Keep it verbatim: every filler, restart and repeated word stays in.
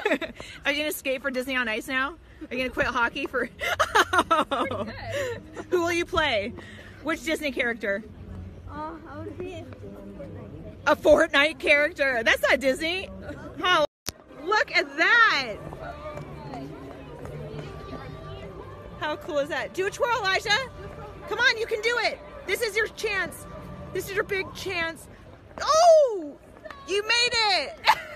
Are you gonna skate for Disney on Ice now? Are you gonna quit hockey for? Oh. Who will you play? Which Disney character? Uh, I would be A Fortnite character. That's not Disney. Oh, look at that. How cool is that? Do a twirl, Alijah. Come on, you can do it. This is your chance. This is your big chance. Oh, you made it.